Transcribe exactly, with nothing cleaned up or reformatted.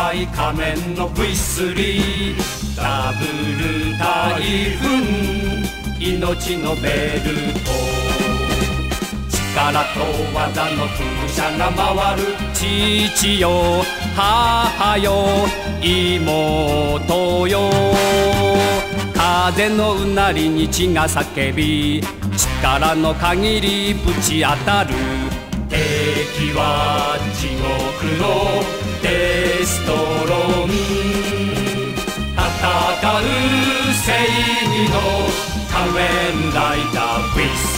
い仮面の ブイスリー ダブル大噴命のベルト、力と技の風車が回る。父よ母よ妹よ、風のうなりに血が叫び、力の限りぶち当たる。敵は地獄のデストロン、戦う正義の仮面ライダー ブイスリー